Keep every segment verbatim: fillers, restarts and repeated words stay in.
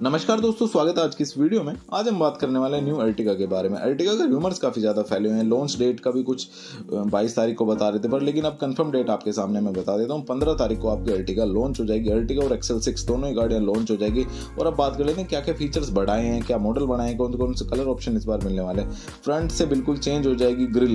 नमस्कार दोस्तों, स्वागत है आज की इस वीडियो में। आज हम बात करने वाले हैं न्यू अर्टिगा के बारे में। अर्टिगा के रूमर्स काफ़ी ज़्यादा फैले हुए हैं। लॉन्च डेट का भी कुछ बाईस तारीख को बता रहे थे, पर लेकिन अब कंफर्म डेट आपके सामने मैं बता देता हूँ। पंद्रह तारीख को आपकी अर्टिगा लॉन्च हो जाएगी। अर्टिगा और एक्सेल सिक्स दोनों ही गाड़ियाँ लॉन्च हो जाएगी। और अब बात कर लेते हैं क्या क्या फीचर्स बढ़ाए हैं, क्या मॉडल बढ़ाए हैं, कौन कौन से कलर ऑप्शन इस बार मिलने वाले हैं। फ्रंट से बिल्कुल चेंज हो जाएगी ग्रिल,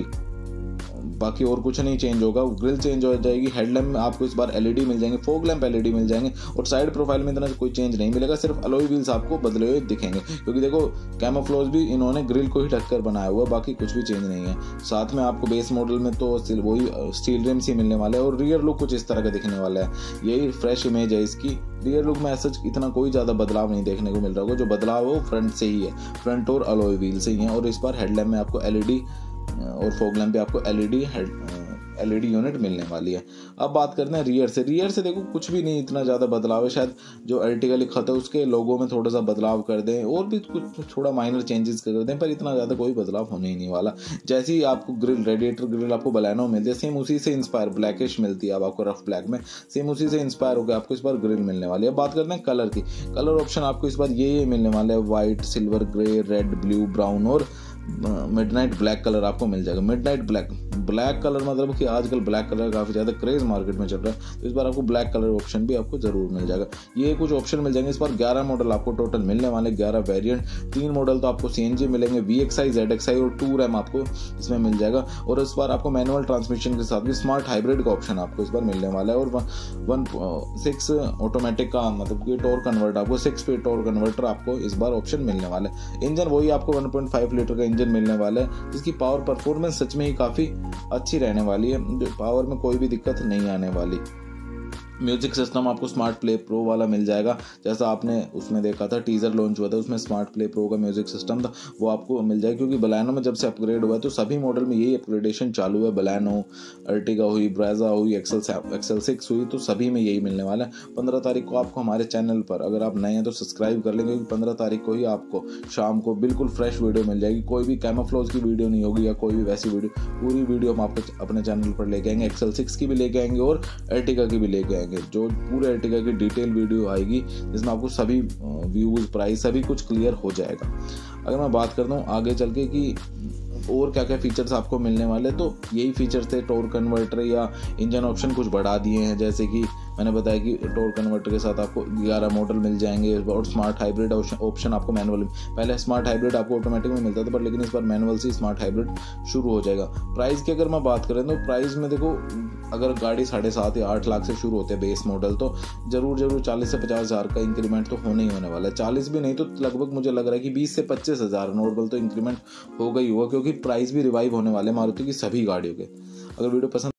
बाकी और कुछ नहीं चेंज होगा। ग्रिल चेंज हो जाएगी। हेडलैम्प में आपको इस बार एलईडी मिल जाएंगे, फॉग लैंप एलईडी मिल जाएंगे। और साइड प्रोफाइल में इतना कोई चेंज नहीं मिलेगा, सिर्फ अलॉय व्हील्स आपको बदले हुए दिखेंगे, क्योंकि देखो कैमोफ्लेज भी इन्होंने ग्रिल को ही ढककर बनाया हुआ, बाकी कुछ भी चेंज नहीं है। साथ में आपको बेस मॉडल में तो वही स्टील रिम्स ही मिलने वाले हैं। और रियर लुक कुछ इस तरह का दिखने वाला है, यही फ्रेश इमेज है इसकी। रियर लुक में ऐसा इतना कोई ज़्यादा बदलाव नहीं देखने को मिल रहा होगा। जो बदलाव है वो फ्रंट से ही है, फ्रंट और अलॉय व्हील से ही है। और इस बार हेडलैम्प में आपको एलईडी और फॉग लैंप पे आपको एलईडी हेड एलईडी यूनिट मिलने वाली है। अब बात करते हैं रियर से। रियर से देखो कुछ भी नहीं इतना ज़्यादा बदलाव है। शायद जो अर्टिगा लिखा था उसके लोगो में थोड़ा सा बदलाव कर दें, और भी कुछ थोड़ा माइनर चेंजेस कर दें, पर इतना ज़्यादा कोई बदलाव होने ही नहीं वाला। जैसे ही आपको ग्रिल, रेडिएटर ग्रिल आपको बलैनो मिलती है, सेम उसी से इंस्पायर ब्लैकिश मिलती है अब आपको रफ ब्लैक में, सेम उसी से इंस्पायर होकर आपको इस बार ग्रिल मिलने वाली है। अब बात करते हैं कलर की। कलर ऑप्शन आपको इस बार ये ये मिलने वाले हैं, white, silver, grey, red, blue, brown और मिडनाइट ब्लैक कलर आपको मिल जाएगा। मिडनाइट ब्लैक ब्लैक कलर मतलब कि आजकल ब्लैक कलर काफ़ी ज़्यादा क्रेज मार्केट में चल रहा है, तो इस बार आपको ब्लैक कलर ऑप्शन भी आपको जरूर मिल जाएगा। ये कुछ ऑप्शन मिल जाएंगे। इस बार ग्यारह मॉडल आपको टोटल मिलने वाले, ग्यारह वेरिएंट। तीन मॉडल तो आपको सीएनजी मिलेंगे, V X I, Z X I और टू रैम आपको इसमें मिल जाएगा। और इस बार आपको मैनुअल ट्रांसमिशन के साथ भी स्मार्ट हाइब्रिड का ऑप्शन आपको इस बार मिलने वाला है। और वन सिक्स ऑटोमेटिक का मतलब कि टॉर्क कन्वर्टर आपको सिक्स स्पीड टॉर्क कन्वर्टर आपको इस बार ऑप्शन मिलने वाला है। इंजन वही आपको वन पॉइंट फाइव लीटर का इंजन मिलने वाला है, जिसकी पावर परफॉर्मेंस सच में ही काफ़ी अच्छी रहने वाली है। पावर में कोई भी दिक्कत नहीं आने वाली। म्यूजिक सिस्टम आपको स्मार्ट प्ले प्रो वाला मिल जाएगा, जैसा आपने उसमें देखा था, टीजर लॉन्च हुआ था उसमें स्मार्ट प्ले प्रो का म्यूजिक सिस्टम था, वो आपको मिल जाएगा। क्योंकि बलैनो में जब से अपग्रेड हुआ है तो सभी मॉडल में यही अपग्रेडेशन चालू है। बलैनो, अर्टिगा हुई, ब्रेजा हुई, एक्सेल एक्सेल सिक्स हुई, तो सभी में यही मिलने वाला है। पंद्रह तारीख को आपको हमारे चैनल पर, अगर आप नए हैं तो सब्सक्राइब कर लेंगे, क्योंकि पंद्रह तारीख को ही आपको शाम को बिल्कुल फ्रेश वीडियो मिल जाएगी। कोई भी कैमोफ्लेज की वीडियो नहीं होगी या कोई भी वैसी वीडियो, पूरी वीडियो हम आपको अपने चैनल पर लेके आएंगे। एक्सेल सिक्स की भी लेके आएंगे और अर्टिगा की भी लेके आएंगे। जो पूरे अर्टिगा की डिटेल वीडियो आएगी, जिसमें आपको सभी व्यूज, प्राइस सभी कुछ क्लियर हो जाएगा। अगर मैं बात करता हूँ आगे चल के कि और क्या क्या फीचर्स आपको मिलने वाले, तो यही फीचर्स थे। टॉर्क कन्वर्टर या इंजन ऑप्शन कुछ बढ़ा दिए हैं, जैसे कि मैंने बताया कि टॉर्क कन्वर्टर के साथ आपको ग्यारह मॉडल मिल जाएंगे। और स्मार्ट हाइब्रिड ऑप्शन आपको मैनुअल, पहले स्मार्ट हाइब्रिड आपको ऑटोमेटिक में मिलता था, पर लेकिन इस बार मैनुअल से स्मार्ट हाइब्रिड शुरू हो जाएगा। प्राइस की अगर मैं बात करें तो प्राइस में देखो, अगर गाड़ी साढ़े सात या आठ लाख से शुरू होते हैं बेस मॉडल, तो जरूर जरूर चालीस से पचास हज़ार का इंक्रीमेंट तो होने ही होने वाला है। चालीस भी नहीं तो लगभग मुझे लग रहा है कि बीस से पच्चीस हज़ार नॉर्मल तो इंक्रीमेंट हो गई हुआ, क्योंकि प्राइस भी रिवाइव होने वाले मारुति की सभी गाड़ियों के। अगर वीडियो पसंद